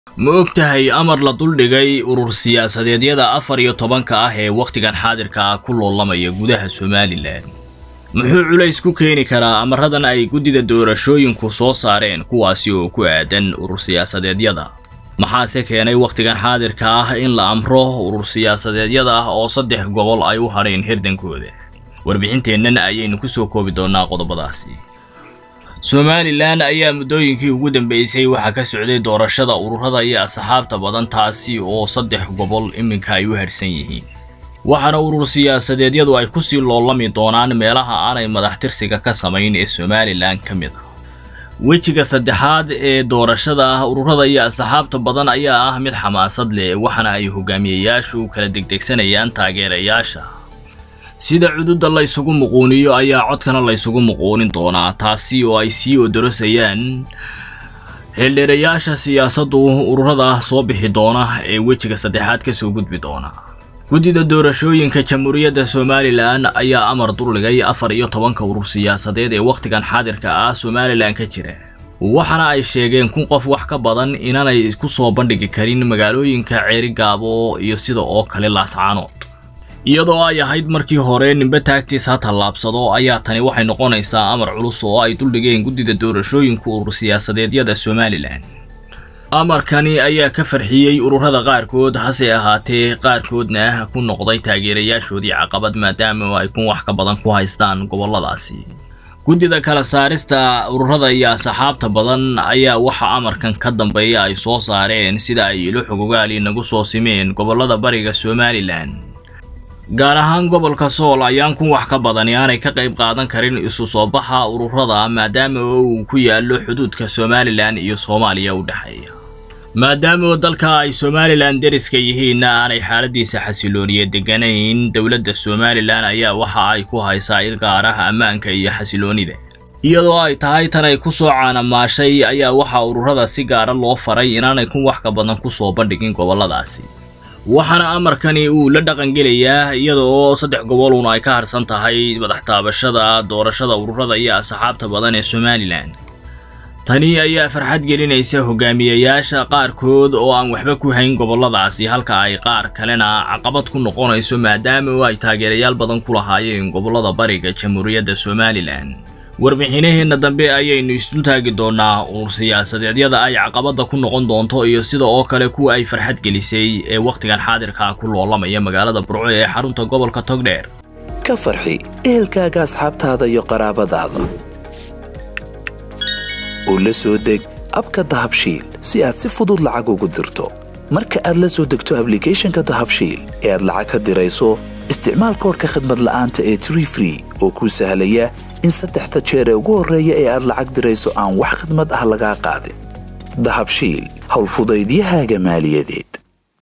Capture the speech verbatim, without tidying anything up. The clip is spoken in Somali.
ma ogtahay amar la duldhigay urur siyaasadeedyada afar iyo tobanka ah ee waqtigan xaadirka ah ku loolamaya gudaha Somaliland muxuu culays ku keeni karaa amaradan ay gudida doorashooyinku soo saareen kuwaasi oo ku aadan urur siyaasadeedyada maxaase keenay waqtigan xaadirka ah in la amro urur siyaasadeedyada ah oo saddex gobol ay u hareen hirdankooda warbixinteennan ayaynu ku soo koobi doonaa qodobadaasi Somaliland ayaa muddooyinkii ugu dambeysay waxa ka socday doorashada ururada iyo asxaabta badan taasi oo saddex gobol iminka ay u harsan yihiin waxaana urur siyaasadeedyadu ay ku sii loolami doonaan meelaha aanay madaxtirsiga ka samayn ee Somaliland ka mid ah wejiga saddexaad ee doorashada ururada iyo asxaabta badan ayaa ah mid xamaasad leh waxaana ay hogaamiyayaashu kala degdegsanayaan taageerayaasha sida cududa la isugu muquuniyo ayaa codkana la isugu muquunin doonaa taasi oo ay sii odorosayaan xildhibaanayaasha siyaasaddu ururada soo bixi doona ee wejiga saddexaad ka soo gudbi doona gudida doorashooyinka Jamhuuriyadda Somaliland ayaa amar duldhigay afar iyo tobanka urur siyaasadeed ee waqtigan xaadirka ah Somaliland ka jira waxaana ay sheegeen kun qof wax ka badan inaanay isku soo bandhigi karin magaalooyinka Ceerigaabo iyo sida oo kale Laascaanood iyadoo ay ahayd markii hore nimba taagtiis ha tallaabsado ayaa tani waxay noqonaysaa amar culus oo ay duldhigeen gudida doorashooyinka urur siyaasadeedyada Somaliland amarkani ayaa ka farxiyay ururada qaarkood hase ahaatee qaarkoodna ku noqday taageerayaashoodii caqabad maadaama ay kun wax ka badan ku haystaan goboladaasi gudida kala saarista ururada iyo asxaabta badan ayaa waxa amarkan ka dambeeya ay soo saareen sida ay ilo xogogaali nagu soo simeen gobolada bariga Somaliland gaar ahaan gobolka Sool ayaan kun wax ka badan aanay ka qayb qaadan karin isu soo baxa ururada maadaama uu ku yaalo xuduudka Somaliland iyo Soomaaliya u dhaxeeya maadaama dalka ay Somaliland deriska yihiin aanay xaaladiisa xasilooniyad deganayn dawladda Somaliland ayaa waxa ay ku haysaa il gaar ah ammaanka iyo xasiloonida iyadoo ay tahay tan ay ku soo caanamaashay ayaa waxa ururada si gaar ah loo faray inaanay kun wax ka badan ku soo bandhigin goboladaasi waxaana amarkani uu la dhaqan gelayaa iyadoo saddex gobol oo ay ka harsan tahay madax taabashada doorashada ururada iyo asxaabta badan ee Somaliland tani ayaa farxad gelinaysa hogaamiyayaasha qaarkood oo aan waxba ku hayn goboladaasi halka ay qaar kalena caqabad ku noqonayso maadaama ay taageerayaal badan ku lahaayeen gobolada bariga Jamhuuriyadda Somaliland warbixinaheena dambe ayaynu isku taagi doonaa urur siyaasadeedyada ay caqabada ku noqon doonto iyo sida oo kale kuwa ay farxad gelisay ee waqtigan xaadirka ku loolamaya magaalada Burco ee xarunta gobolka Togdheer ka farxi ehelkaaga asxaabtaada iyo qaraabadaada oo la soo deg abka Dahabshiil si aad si fudud lacag ugu dirto marka aad la soo degto application-ka Dahabshiil ee aad lacag ka dirayso isticmaal koodka khidmad la'aanta ee three free oo ku sahlaya in saddexda jeer ee ugu horeeya ee aad lacag dirayso aan wax khidmad ah laga qaadin Dahabshiil hawl fudaydiyahaaga maaliyadeed